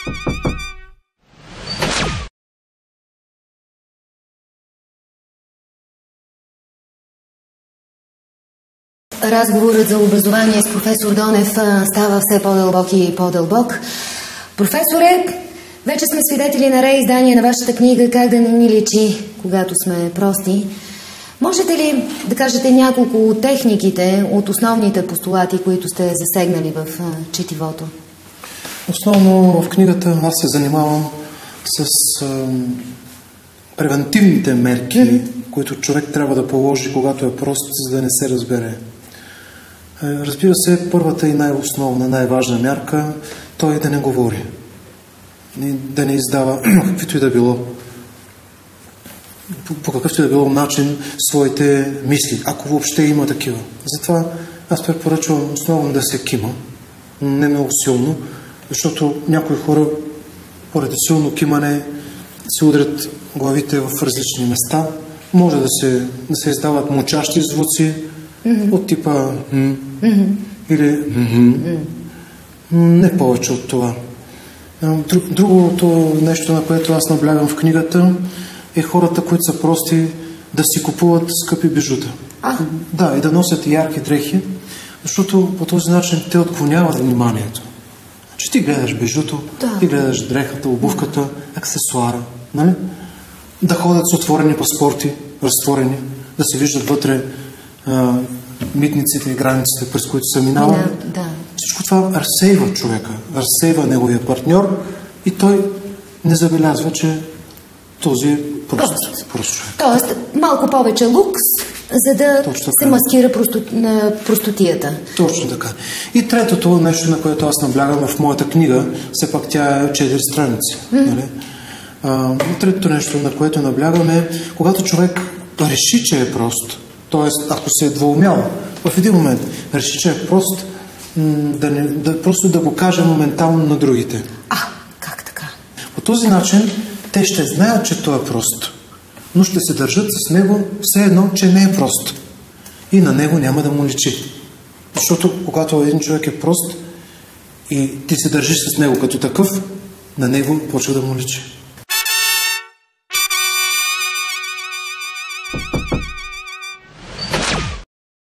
Разговорът за образование с професор Донев става все по-дълбок и по-дълбок. Професоре, вече сме свидетели на реиздание на вашата книга "Как да не ни личи, когато сме прости". Можете ли да кажете няколко от техниките, от основните постулати, които сте засегнали в четивото? Основно в книгата аз се занимавам с превентивните мерки, които човек трябва да положи, когато е прост, за да не се разбере. Разбира се, първата и най-основна, най-важна мярка, той е да не говори. Да не издава каквито и да било, по какъвто и да било начин своите мисли, ако въобще има такива. Затова аз препоръчвам основно да се кима, не много силно, защото някои хора поради силно кимане се удрят главите в различни места. Може да се издават мучащи звуци от типа или не повече от това. Другото нещо, на което аз наблягам в книгата, е хората, които са прости, да си купуват скъпи бижута. Да, и да носят ярки дрехи, защото по този начин те отклоняват вниманието. Че ти гледаш бижуто, ти гледаш дрехата, обувката, аксесуара, нали? Да ходят с отворени паспорти, разтворени, да се виждат вътре митниците и границите, през които са минавали. Всичко това разсейва човека, разсейва неговия партньор и той не забелязва, че този е прост човек. Тоест, малко повече лукс, за да се маскира простотията. Точно така. И третото нещо, на което аз наблягам в моята книга, все пак тя е 4 страници. Нали? Третото нещо, на което наблягам е, когато човек реши, че е прост, т.е. ако се е двоумял, в един момент реши, че е прост, просто да го каже моментално на другите. Как така? По този начин те ще знаят, че той е прост, но ще се държат с него все едно, че не е прост. И на него няма да му личи. Защото когато един човек е прост и ти се държиш с него като такъв, на него почва да му личи.